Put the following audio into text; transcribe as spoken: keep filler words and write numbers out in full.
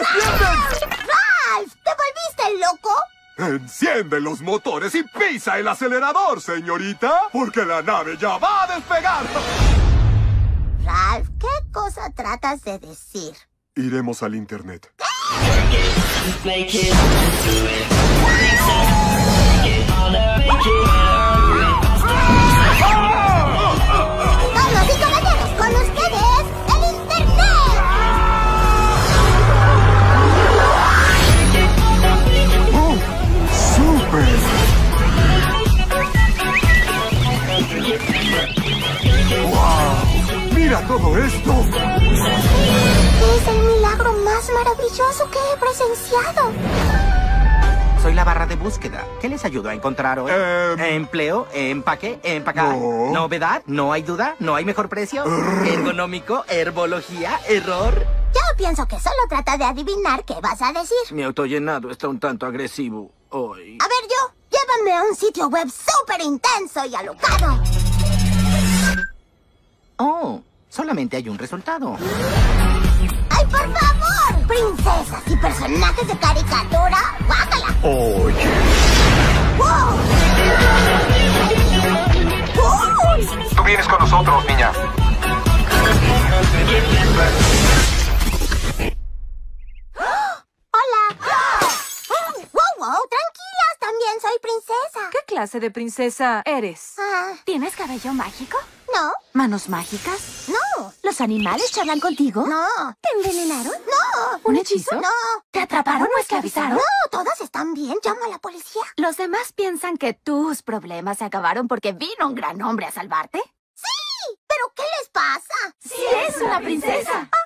defienden! ¡Ralph! ¿Te volviste loco? Enciende los motores y pisa el acelerador, señorita, porque la nave ya va a despegar. Ralph, ¿qué cosa tratas de decir? Iremos al internet. Damas y caballeros, con ustedes, el internet. ¡Oh! ¡Súper! ¡Wow! ¡Mira todo esto! Es el milagro más maravilloso que he presenciado. Soy la barra de búsqueda. ¿Qué les ayudo a encontrar hoy? Eh... ¿Empleo? ¿Empaque? ¿Empacar? No. ¿Novedad? ¿No hay duda? ¿No hay mejor precio? ¿Ergonómico? ¿Herbología? ¿Error? Yo pienso que solo trata de adivinar qué vas a decir. Mi autollenado está un tanto agresivo hoy. A ver, yo, llévame a un sitio web súper intenso y alocado. Oh, solamente hay un resultado. ¡Ay, por favor! Princesas y personajes de caricatura, ¡guácala! Oye. ¡Wow! ¡Wow! Tú vienes con nosotros, niña. ¡Hola! ¡Wow, wow! Tranquilas, también soy princesa. ¿Qué clase de princesa eres? Ah, ¿Tienes cabello mágico? no, ¿Manos mágicas? no, ¿Los animales charlan contigo? no. ¿Te envenenaron? ¡No! ¿Un hechizo? ¡No! ¿Te atraparon o esclavizaron? No, todas están bien. Llama a la policía. ¿Los demás piensan que tus problemas se acabaron porque vino un gran hombre a salvarte? ¡Sí! ¿Pero qué les pasa? ¡Sí es una princesa!